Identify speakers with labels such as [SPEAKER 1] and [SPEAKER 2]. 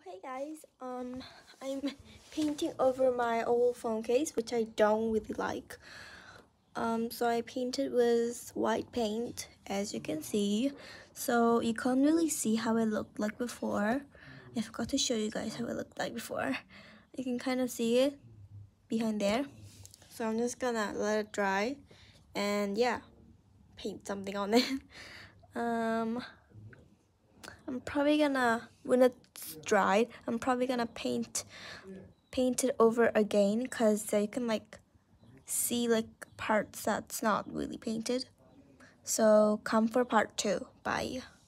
[SPEAKER 1] Hey guys, I'm painting over my old phone case, which I don't really like. So I painted with white paint, as you can see. So you can't really see how it looked like before. I forgot to show you guys how it looked like before. You can kind of see it behind there. So I'm just gonna let it dry and yeah, paint something on it. I'm probably gonna, when it's dried, I'm probably gonna paint it over again, because you can like see like parts that's not really painted. So come for part 2. Bye.